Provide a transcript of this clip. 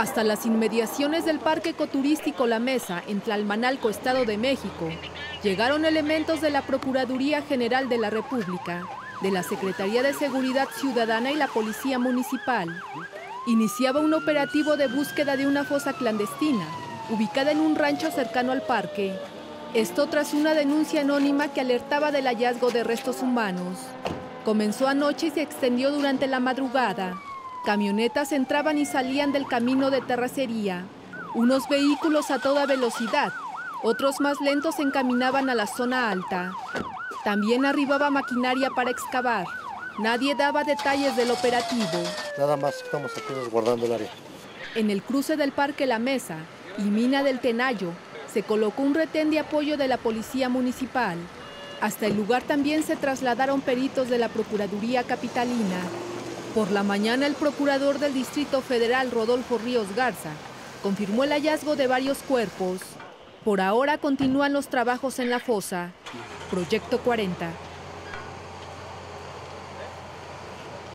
Hasta las inmediaciones del Parque Ecoturístico La Mesa, en Tlalmanalco, Estado de México, llegaron elementos de la Procuraduría General de la República, de la Secretaría de Seguridad Ciudadana y la Policía Municipal. Iniciaba un operativo de búsqueda de una fosa clandestina, ubicada en un rancho cercano al parque. Esto tras una denuncia anónima que alertaba del hallazgo de restos humanos. Comenzó anoche y se extendió durante la madrugada. Camionetas entraban y salían del camino de terracería. Unos vehículos a toda velocidad, otros más lentos se encaminaban a la zona alta. También arribaba maquinaria para excavar. Nadie daba detalles del operativo. Nada más estamos aquí resguardando el área. En el cruce del Parque La Mesa y Mina del Tenayo se colocó un retén de apoyo de la Policía Municipal. Hasta el lugar también se trasladaron peritos de la Procuraduría Capitalina. Por la mañana, el procurador del Distrito Federal, Rodolfo Ríos Garza, confirmó el hallazgo de varios cuerpos. Por ahora continúan los trabajos en la fosa. Proyecto 40.